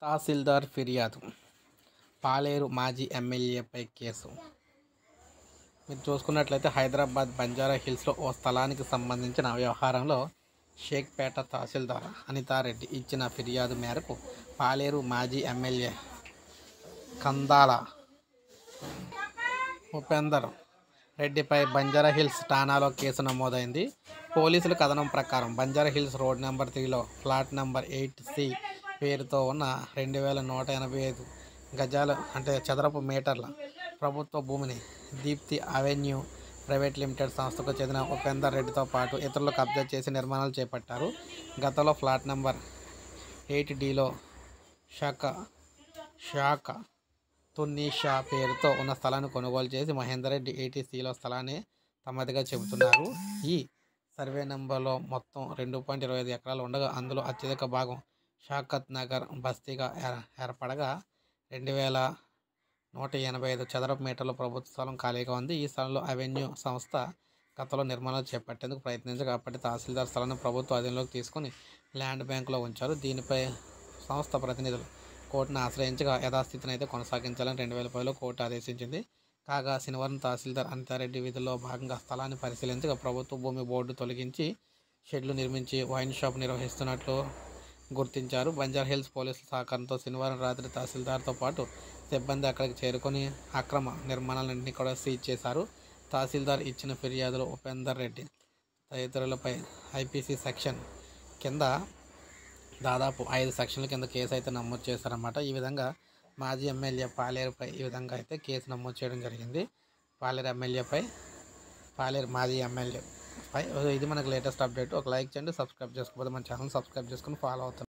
తహసీల్దార్ ఫిర్యాదు, పాలేరు మాజీ ఎమ్మెల్యేపై కేసు. మీరు చూసుకున్నట్లయితే హైదరాబాద్ బంజారా హిల్స్లో ఓ స్థలానికి సంబంధించిన వ్యవహారంలో షేక్పేట తహసీల్దార్ అనితారెడ్డి ఇచ్చిన ఫిర్యాదు మేరకు పాలేరు మాజీ ఎమ్మెల్యే కందాల ఉపేందర్ రెడ్డిపై బంజారా హిల్స్ ఠాణాలో కేసు నమోదైంది. పోలీసుల కథనం ప్రకారం బంజారా హిల్స్ రోడ్ నెంబర్ 3లో ఫ్లాట్ నెంబర్ 8C పేరుతో ఉన్న 2185 గజాలు చదరపు మీటర్ల ప్రభుత్వ భూమిని దీప్తి అవెన్యూ ప్రైవేట్ లిమిటెడ్ సంస్థకు చెందిన ఉపేందర్ రెడ్డితో పాటు ఇతరులు కబ్జా చేసి నిర్మాణాలు చేపట్టారు. గతంలో ఫ్లాట్ నెంబర్ 8Dలో షాక తున్నీషా పేరుతో ఉన్న స్థలాన్ని కొనుగోలు చేసి మహేందర్ రెడ్డి 80Cలో స్థలాన్ని తమదిగా చెబుతున్నారు. ఈ సర్వే నెంబర్లో మొత్తం 2.25 ఎకరాలు ఉండగా అందులో అత్యధిక భాగం షాకత్ నగర్ బస్తీగా ఏర్పడగా 2185 చదరపు మీటర్ల ప్రభుత్వ స్థలం ఖాళీగా ఉంది. ఈ స్థలంలో అవెన్యూ సంస్థ గతంలో నిర్మాణాలు చేపట్టేందుకు ప్రయత్నించగా అప్పటి తహసీల్దార్ స్థలాన్ని ప్రభుత్వ అధీనంలోకి తీసుకుని ల్యాండ్ బ్యాంకులో ఉంచారు. దీనిపై సంస్థ ప్రతినిధులు కోర్టును ఆశ్రయించగా యథాస్థితిని అయితే కొనసాగించాలని 2010లో కోర్టు ఆదేశించింది. కాగా శనివారం తహసీల్దార్ అనితారెడ్డి విధుల్లో భాగంగా స్థలాన్ని పరిశీలించగా ప్రభుత్వ భూమి బోర్డు తొలగించి షెడ్లు నిర్మించి వైన్ షాప్ నిర్వహిస్తున్నట్లు గుర్తించారు. బంజారా హిల్స్ పోలీసుల సహకారంతో శనివారం రాత్రి తహసీల్దార్తో పాటు సిబ్బంది అక్కడికి చేరుకొని అక్రమ నిర్మాణాలన్నింటినీ కూడా సీజ్ చేశారు. తహసీల్దార్ ఇచ్చిన ఫిర్యాదులో ఉపేందర్ రెడ్డి తదితరులపై ఐపీసీ సెక్షన్ కింద దాదాపు 5 సెక్షన్ల కింద కేసు అయితే నమోదు చేశారన్నమాట. ఈ విధంగా మాజీ ఎమ్మెల్యే పాలేరుపై ఈ విధంగా అయితే కేసు నమోదు చేయడం జరిగింది. పాలేరు మాజీ ఎమ్మెల్యేపై ఇది మనకు లేటెస్ట్ అప్డేట్. ఒక లైక్ చేయండి, సబ్స్క్రైబ్ చేసుకోకపోతే మన ఛానల్ సబ్స్క్రైబ్ చేసుకొని ఫాలో అవుతాను.